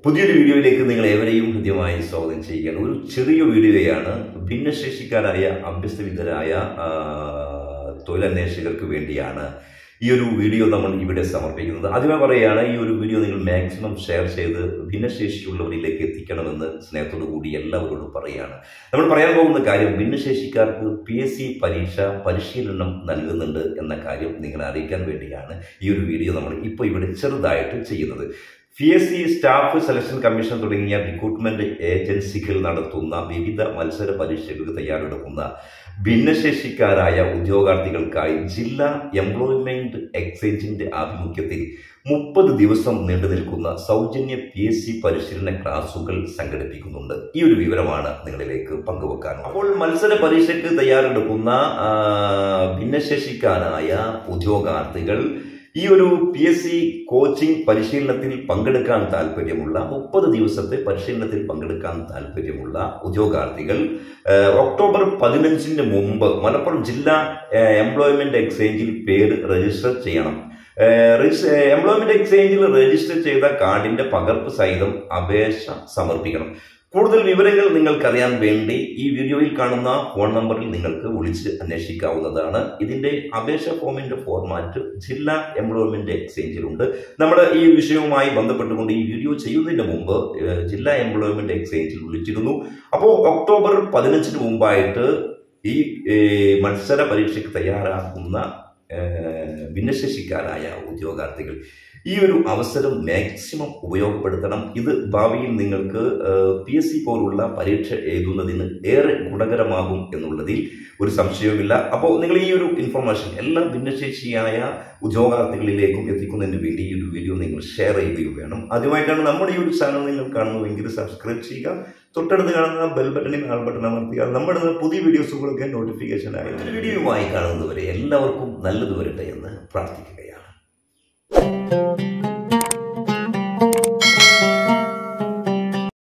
പുതിയൊരു വീഡിയോയിലേക്ക് നിങ്ങൾ ഏവരെയും ഹൃദ്യമായി സ്വാഗതം ചെയ്യുകയാണ്. ഒരു ചെറിയ വീഡിയോയാണ് ഭിന്നശേഷിക്കാരായ അഭ്യസ്തവിദ്യരായ തൊഴിലന്വേഷകർക്ക് വേണ്ടിയാണ് ഈ ഒരു വീഡിയോ നമ്മൾ ഇവിടെ സമർപ്പിക്കുന്നത്. ആദ്യമേ പറയുകയാണ്, ഈ ഒരു വീഡിയോ നിങ്ങൾ മാക്സിമം ഷെയർ ചെയ്ത് ഭിന്നശേഷിയുള്ളവരിലേക്ക് എത്തിക്കണമെന്ന് സ്നേഹത്തോടു കൂടി എല്ലാവരോടും പറയുകയാണ്. നമ്മൾ പറയാൻ പോകുന്ന കാര്യം, ഭിന്നശേഷിക്കാർക്ക് PSC പരീക്ഷ പരിശീലനം നൽകുന്നുണ്ട് എന്ന കാര്യം നിങ്ങളെ അറിയിക്കാൻ വേണ്ടിയാണ് ഈ ഒരു വീഡിയോ നമ്മൾ ഇപ്പോൾ ഇവിടെ ചെറുതായിട്ട് ചെയ്യുന്നത്. PSC സ്റ്റാഫ് സെലക്ഷൻ കമ്മീഷൻ തുടങ്ങിയ റിക്രൂട്ട്മെന്റ് ഏജൻസികൾ നടത്തുന്ന വിവിധ മത്സര പരീക്ഷകൾക്ക് തയ്യാറെടുക്കുന്ന ഭിന്നശേഷിക്കാരായ ഉദ്യോഗാർത്ഥികൾക്കായി ജില്ലാ എംപ്ലോയ്മെന്റ് എക്സ്ചേഞ്ചിന്റെ ആഭിമുഖ്യത്തിൽ 30 ദിവസം നീണ്ടു നിൽക്കുന്ന സൗജന്യ PSC പരിശീലന ക്ലാസുകൾ സംഘടിപ്പിക്കുന്നുണ്ട്. ഈ ഒരു വിവരമാണ് നിങ്ങളിലേക്ക് പങ്കുവെക്കാൻ. അപ്പോൾ മത്സര പരീക്ഷയ്ക്ക് തയ്യാറെടുക്കുന്ന ഭിന്നശേഷിക്കാരായ ഉദ്യോഗാർത്ഥികൾ ഈ ഒരു PSC കോച്ചിംഗ് പരിശീലനത്തിൽ പങ്കെടുക്കാൻ താല്പര്യമുള്ള 30 ദിവസത്തെ പരിശീലനത്തിൽ പങ്കെടുക്കാൻ താല്പര്യമുള്ള ഉദ്യോഗാർത്ഥികൾ ഒക്ടോബർ 15 മുമ്പ് മലപ്പുറം ജില്ലാ എംപ്ലോയ്മെന്റ് എക്സ്ചേഞ്ചിൽ പേര് രജിസ്റ്റർ ചെയ്യണം. എംപ്ലോയ്മെന്റ് എക്സ്ചേഞ്ചിൽ രജിസ്റ്റർ ചെയ്ത കാർഡിന്റെ പകർപ്പ് സഹിതം അപേക്ഷ സമർപ്പിക്കണം. കൂടുതൽ വിവരങ്ങൾ നിങ്ങൾക്കറിയാൻ വേണ്ടി ഈ വീഡിയോയിൽ കാണുന്ന ഫോൺ നമ്പറിൽ നിങ്ങൾക്ക് വിളിച്ച് അന്വേഷിക്കാവുന്നതാണ്. ഇതിന്റെ അപേക്ഷ ഫോമിന്റെ ഫോർമാറ്റ് ജില്ലാ എംപ്ലോയ്മെന്റ് എക്സ്ചേഞ്ചിലുണ്ട്. നമ്മൾ ഈ വിഷയവുമായി ബന്ധപ്പെട്ടുകൊണ്ട് ഈ വീഡിയോ ചെയ്യുന്നതിന് മുമ്പ് ജില്ലാ എംപ്ലോയ്മെന്റ് എക്സ്ചേഞ്ചിൽ വിളിച്ചിരുന്നു. അപ്പോൾ ഒക്ടോബർ 15 മുമ്പായിട്ട് ഈ മത്സര പരീക്ഷയ്ക്ക് തയ്യാറാക്കുന്ന ഭിന്നശേഷിക്കാരായ ഉദ്യോഗാർത്ഥികൾ ഈ ഒരു അവസരം മാക്സിമം ഉപയോഗപ്പെടുത്തണം. ഇത് ഭാവിയിൽ നിങ്ങൾക്ക് PSC പോലുള്ള പരീക്ഷ എഴുതുന്നതിന് ഏറെ ഗുണകരമാകും എന്നുള്ളതിൽ ഒരു സംശയവുമില്ല. അപ്പോൾ നിങ്ങൾ ഈ ഒരു ഇൻഫർമേഷൻ എല്ലാ ഭിന്നശേഷിയായ ഉദ്യോഗാർത്ഥികളിലേക്കും എത്തിക്കുന്നതിന് വേണ്ടി ഈ ഒരു വീഡിയോ നിങ്ങൾ ഷെയർ ചെയ്യുകയും വേണം. ആദ്യമായിട്ടാണ് നമ്മുടെ ഈ ഒരു ചാനൽ നിങ്ങൾ കാണുന്നുവെങ്കിൽ സബ്സ്ക്രൈബ് ചെയ്യുക. തൊട്ടടുത്ത് കാണുന്ന ബെൽ ബട്ടണിൽ ആൾ ബട്ടൺ അമർത്തുക. നമ്മുടെ പുതിയ വീഡിയോസുകളൊക്കെ നോട്ടിഫിക്കേഷൻ ആയി വീഡിയോയുമായി കാണുന്നവരെ എല്ലാവർക്കും നല്ലത് വരട്ടെ എന്ന് പ്രാർത്ഥിക്കുകയാണ്.